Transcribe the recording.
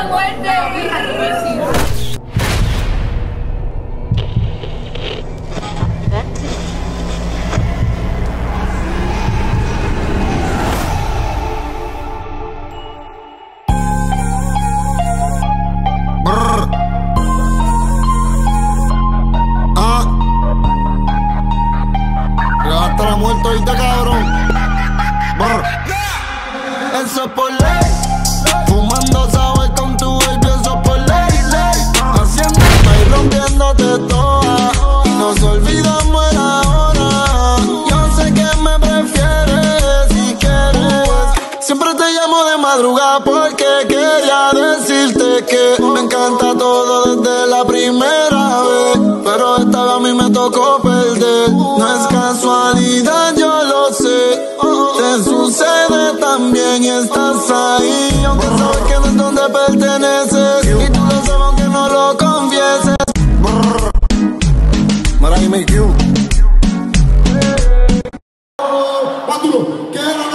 muerte. Hasta la muerte ahorita, cabrón. Eso es por ley. Fumando sabor con tu baby, eso es por ley, ley. Haciéndote y rompiéndote toda. Y nos olvidamos el ahora. Yo sé que me prefieres si quieres. Siempre te llamo de madrugada porque quería decirte que me encanta todo desde la primera vez. Pero esta vez a mí me tocó perder. No es casualidad, yo lo sé. Te sucede también y estás ahí. Aunque sabes que no es donde perteneces. Y tú lo sabes aunque no lo confieses. Mara y make you.